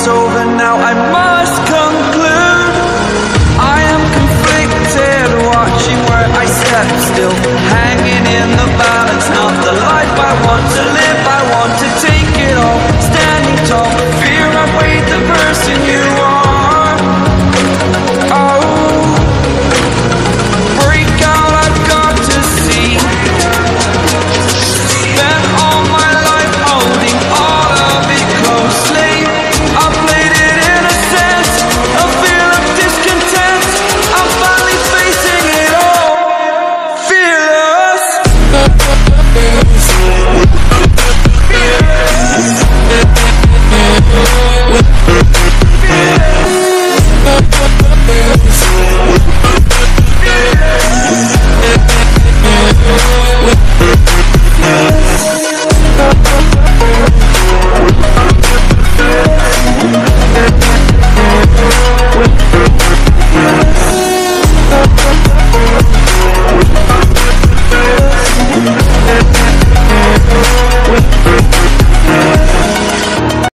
over now, I must conclude I am conflicted, watching where I step still, hanging in the balance, not the life I want to live. I want to take it all, standing tall, fear I've weighed the person you